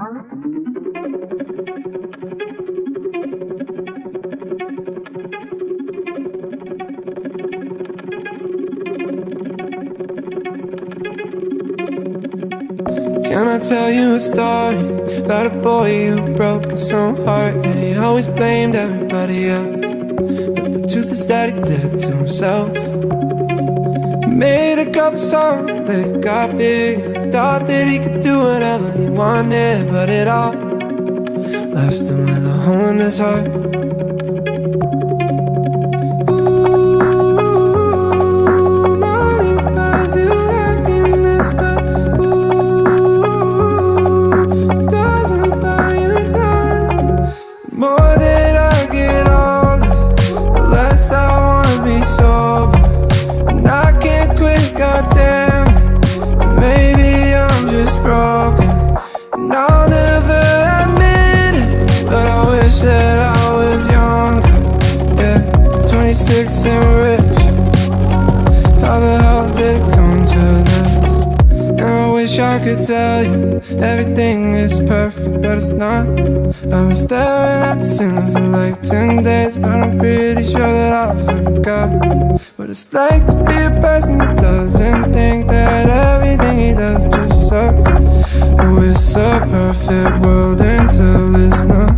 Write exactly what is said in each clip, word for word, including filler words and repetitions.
Can I tell you a story about a boy who broke his own heart? And he always blamed everybody else, but the truth is that he did it to himself. He made a couple songs that got big, and he thought that he could do whatever he wanted, but it all left him with a hole in his heart. twenty-six and rich, how the hell did it come to this? And I wish I could tell you everything is perfect, but it's not. I've been staring at the ceiling for like ten days, but I'm pretty sure that I forgot what it's like to be a person that doesn't think that everything he does just sucks. Oh, it's a perfect world until it's not.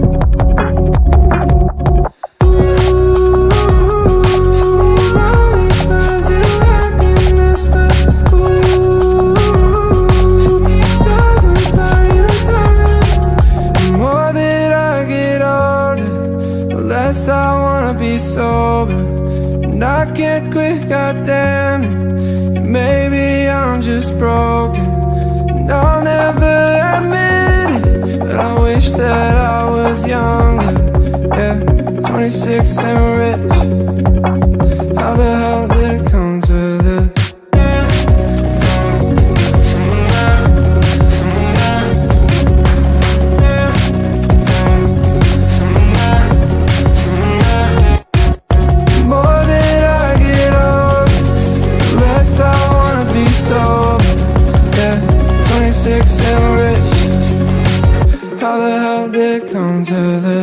I wanna be sober, and I can't quit, goddamn it. Maybe I'm just broken, and I'll never admit it, but I wish that I was younger. Yeah, twenty-six and rich, how the hell did it come to this? twenty-six and rich, how the hell did it come to this?